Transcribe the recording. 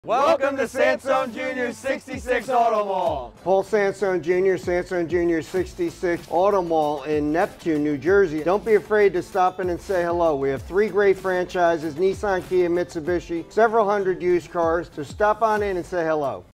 Welcome to Sansone Jr. 66 Automall. Paul Sansone Jr., Sansone Jr. 66 Automall in Neptune, New Jersey. Don't be afraid to stop in and say hello. We have 3 great franchises, Nissan, Kia, Mitsubishi, several hundred used cars. So stop on in and say hello.